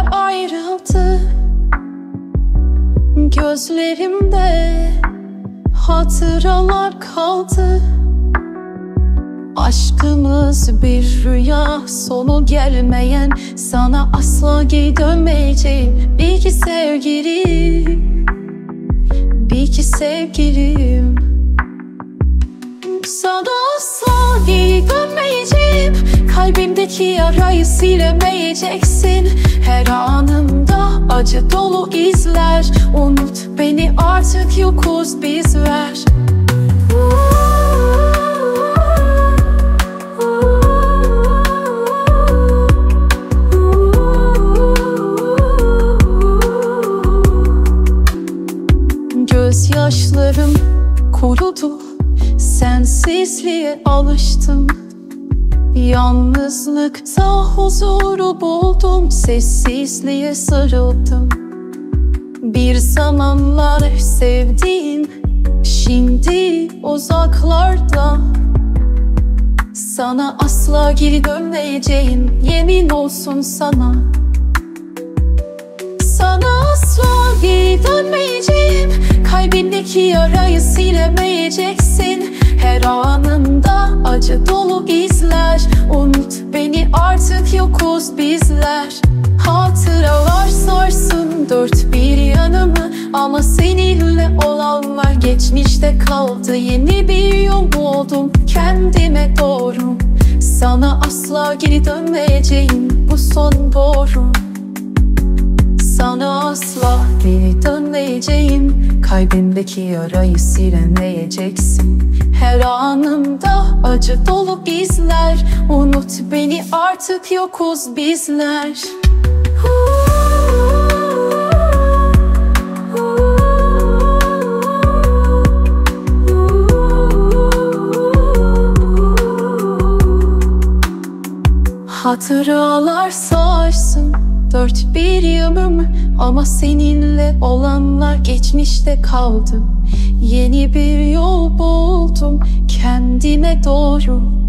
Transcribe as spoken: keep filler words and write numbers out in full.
Yollar ayrıldı, gözlerimde hatıralar kaldı. Aşkımız bir rüya, sonu gelmeyen, sana asla geri dönmeyeceğim. Bir ki sevgilim, bir ki sevgilim. Sana asla geri dönmeyeceğim. Kalbimdeki yarayı silemeyeceksin. Her anımda acı dolu izler. Unut beni, artık yokuz bizler. Gözyaşlarım kurudu, sensizliğe alıştım. Yalnızlıkta huzuru buldum, sessizliğe sarıldım. Bir zamanlar sevdiğim şimdi uzaklarda. Sana asla geri dönmeyeceğim, yemin olsun sana. Sana asla geri dönmeyeceğim. Kalbindeki yarayı silemeyeceksin. Her anımda acı dolu izler. Unut beni, artık yokuz bizler. Hatıralar sarsın dört bir yanımı, ama seninle olanlar geçmişte kaldı. Yeni bir yol buldum kendime doğru. Sana asla geri dönmeyeceğim, bu son doğru. Sana asla geri dönmeyeceğim. Kalbimdeki yarayı silemeyeceksin. Her anımda acı dolu izler. Unut beni, artık yokuz bizler. Hatıralar sarsın dört bir yanımı, ama seninle olanlar geçmişte kaldı. Yeni bir yol buldum kendime doğru.